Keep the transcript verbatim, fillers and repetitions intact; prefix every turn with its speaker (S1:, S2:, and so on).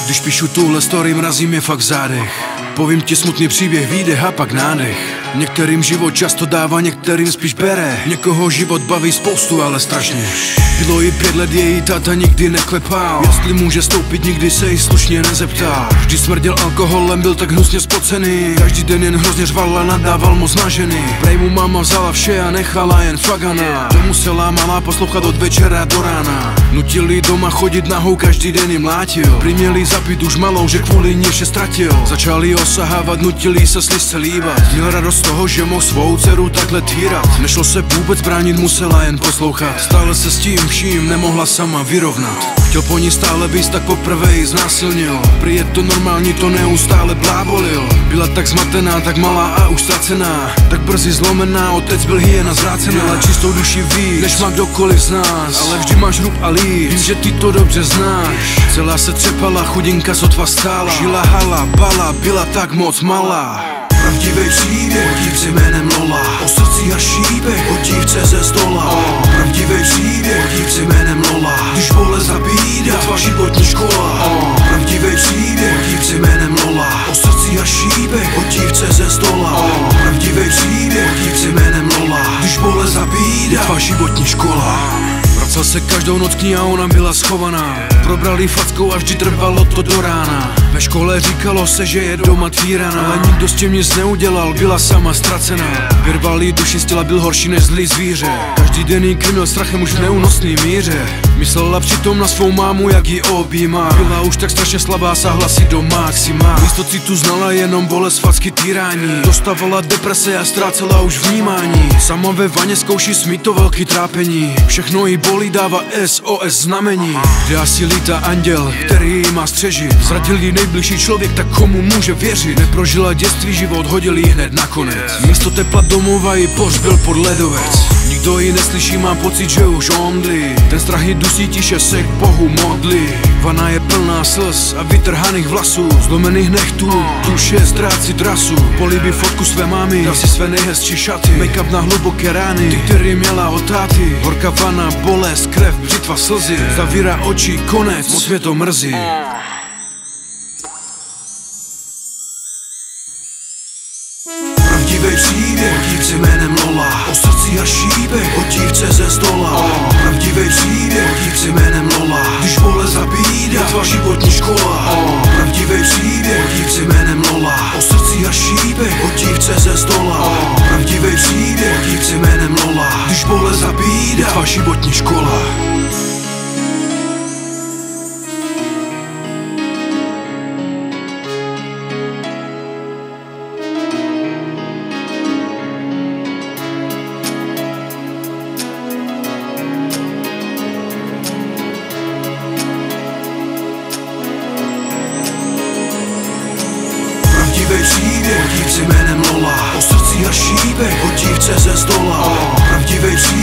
S1: Když píšu tuhle story, mrazí mě fakt v zádech. Povím ti smutný příběh, výdech a pak nádech. Některým život často dává, některým spíš bere. Někoho život baví spoustu, ale strašně. Bylo jí pět let, její táta nikdy neklepal. Jestli může stoupit, nikdy se jí slušně nezeptal. Vždy smrděl alkoholem, byl tak hnusně spocený. Každý den jen hrozně řval a nadával moc na ženy. Prej mu máma vzala vše a nechala jen fagana. To musela malá poslouchat od večera do rána. Nutili doma chodit nahou, každý den jí mlátil. Přiměli zapít už malou, že kvůli ní vše ztratil. Začali osahávat, nutili se slizce líbat. Měl radost z toho, že mohl svou dceru takhle týrat. Nešlo se vůbec bránit, musela jen poslouchat. Stále se s tím vším nemohla sama vyrovnat. Chtěl po ní stále víc, tak poprvé ji znásilnil. Prý je to normální, to neustále blábolil. Byla tak zmatená, tak malá a už ztracená. Tak brzy zlomená, otec byl hyena zvrácená. Měla čistou duši víc, než má kdokoliv z nás. Ale vždy máš hrub a líc, vím, že ty to dobře znáš. Celá se třepala, chudinka sotva stála. Žila hala, bala, byla tak moc malá. Pravdivý příběh o dívce jménem Lola, o srdci a šípech o dívce ze zdola. Oh. Pravdivý příběh o dívce jménem Lola, když bolest zabídá tvá životní škola. Oh. Pravdivý příběh o dívce jménem Lola, o srdci a šípech o dívce ze zdola. Oh. Pravdivý příběh o dívce jménem Lola, když bolest zabídá tvá životní škola. Vracel se každou noc k ní a ona byla schovaná. Probrali fackou a vždy trvalo to do rána. Ve škole říkalo se, že je doma tvíraná, ale nikdo s tím nic neudělal, byla sama ztracená. Vyrval jí duši z těla, byl horší než zlý zvíře. Každý den jí krmil strachem už v neúnosný míře. Myslela přitom na svou mámu, jak ji objímá. Byla už tak strašně slabá, sáhla si do maxima. Místo citu znala jenom bolest, facky, týrání. Dostávala deprese a ztrácela už vnímání. Sama ve vaně zkouší smít to velký trápení. Všechno jí bolí, dává S O S znamení. Kde asi lítá anděl, který jí má střežit. Zradil jí nejbližší člověk, tak komu může věřit? Neprožila dětství, život hodil jí hned nakonec. Místo tepla domova ji pohřbil pod ledovec. Nikdo ji neslyší, má pocit, že už omdlí. Ten strach ji dusí, tiše se k Bohu modlí. Vana je plná slz a vytrhaných vlasů, zlomených nechtů, duše ztrácí drasu. Políbí fotku své mámy, dá si své nejhezčí šaty. Make-up na hluboké rány, ty, který měla od táty. Horká vana, bolest, krev, břitva, slzy. Zavírá oči, konec, moc mě to mrzí. Pravdivý příběh o dívce jménem Lola, o srdci a šípech o dívce ze zdola. Oh. Pravdivý příběh o dívce jménem Lola, když bolest zabídá tvá životní škola. Oh. Pravdivý příběh o dívce jménem Lola, o srdci a šípech o dívce ze zdola. Oh. Pravdivý příběh o dívce jménem Lola, když bolest zabídá tvá životní škola. Pravdivý příběh o dívce jménem Lola, o srdci a šípech o dívce ze zdola. Oh. Pravdivý příběh